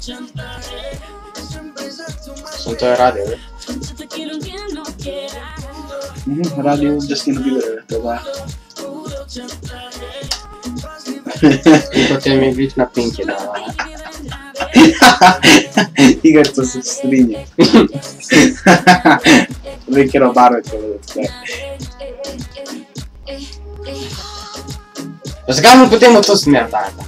Sunt în radio, Radio Justin Bieber, da. potem mi biti na Pinky, da. Igor, to se strinja. Zdaj, kjero barve to vedeti. Zakaj mu potem v to smer dajete?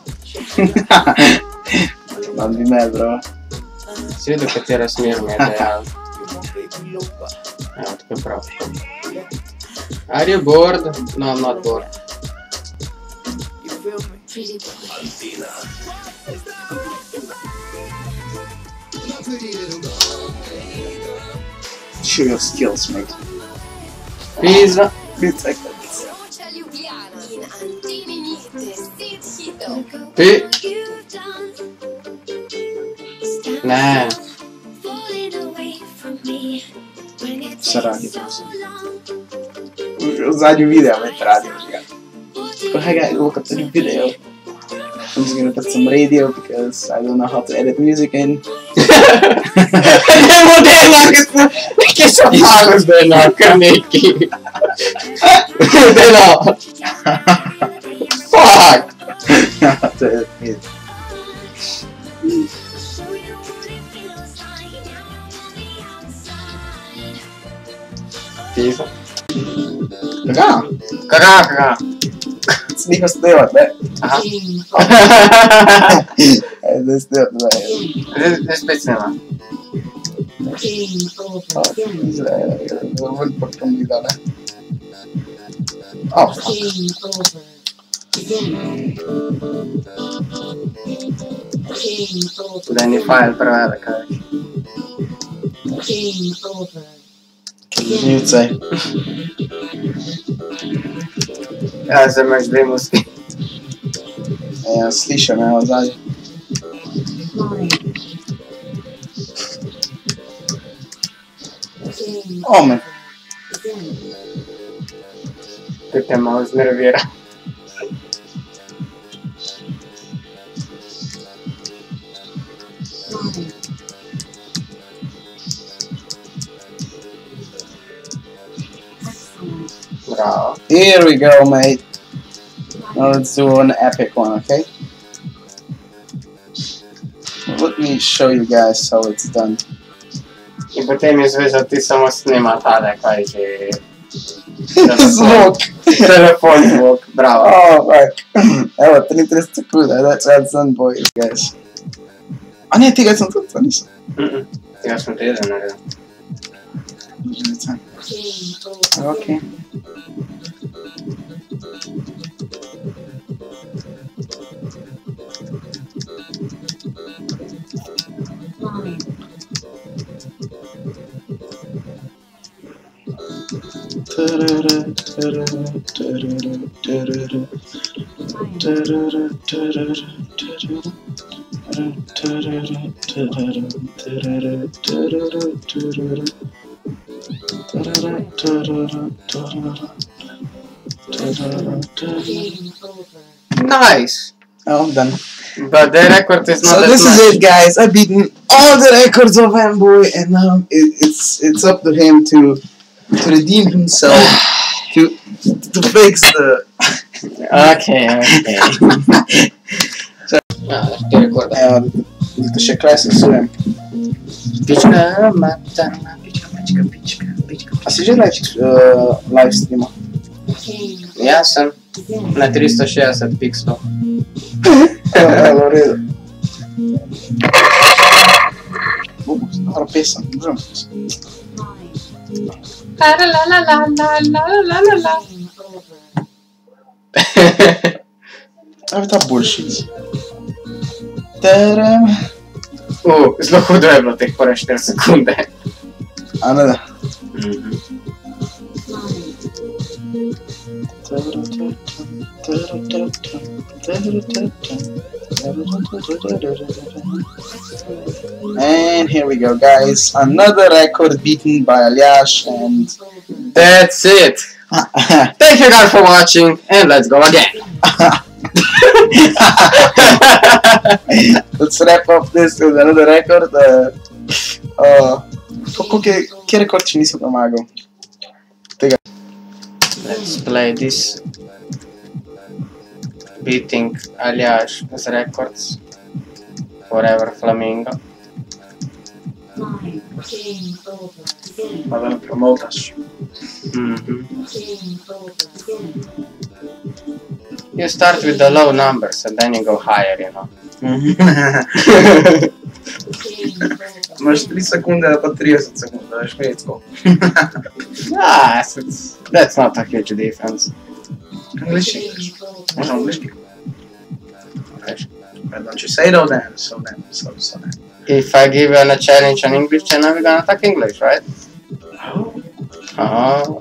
Mam bi me, bro. Si videl, katera smer mi je dejal. Evo, tako je prav. Are you bored? No, I'm not bored. Show your skills, mate. Pizza. 5 seconds. Pi. Ne. Sa radio, prosim. V zadnjem videu med radio, žiga. But hey guys, look at the new video. I'm just gonna put some radio because I don't know how to edit music in. Nemo dela, che so fare della canecchi. Della. Fuck. To edit music. Pizza. Kaga? Kaga. Snima snimat, ne? Aha. Da snimat, Ne spet snima. Vrlo profondità, ne? Oh, fuck. Da ni file prevelik, kaj. Živce. Ja, zdaj imaš dve muski. Ja, slišam, evo, zadnji. O, me. To te malo znervira. Bravo. Here we go, mate. Now let's do an epic one, okay? Let me show you guys how it's done. In potem izveš, ti samo snima tale, kaj že... Zvok. Telefon zvok, bravo. Oh, fuck. Evo, 33 sekunde, that's done, boys, guys. A ne, tega sem tudi, to nisem. Tega smo te jedan naredil. Okay. Nice! Oh, I'm done. But the record is not So that this much. is it, guys. I've beaten all the records of Fanboy, and now it's up to him to redeem himself, to fix the. Okay. Ti recorda. Evo, to še classic sujem. Pička, matana, pička. A si že live streama? Ja sem na 360 pixelov. Evo, v redu. Dobra pesem, možem pesem. Evo ta bullshit. Tadam. Zelo hudo je bilo teh prve 4 sekunde. A ne da. And here we go, guys. Another record beaten by Alyash, and That's it. Thank you guys for watching, and let's go again. Let's wrap up this with another record. Che record ci nisem pomagal? Tega. Let's play this. Beating Aliash's records. Forever Flamingo. Ma da me promotaš. You start with the low numbers and then you go higher, you know. Imaš 3 sekunde, pa 30 sekund, da je švedsko. That's not a huge difference. English. Možda angliški. Don't you say though then, so then. If I give you a challenge on English channel, we're gonna talk English, right? Oh.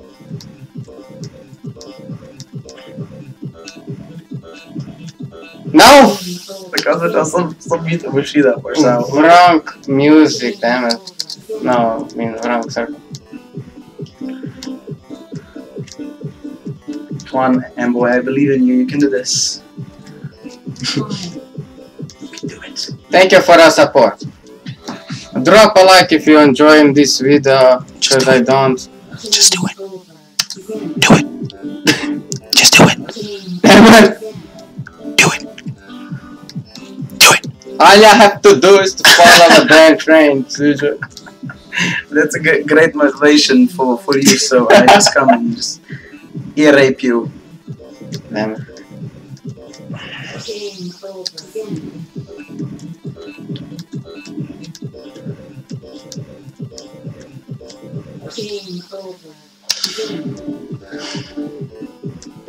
No! Because it was some beat of Bushida for some. Wrong music, damn it. No, I mean wrong circle. Come on, Amboy, I believe in you. You can do this. You can do it. Thank you for your support. Drop a like if you're enjoying this video, because I don't. Just do it. Do it. Just do it. Damn it! Do it. Do it. All you have to do is to follow the damn train, Sujo. That's a great motivation for you, so I just come and just ear rape you. Damn it.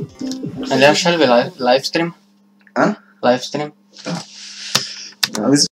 Aliash, shall we live stream? Huh? Live stream? This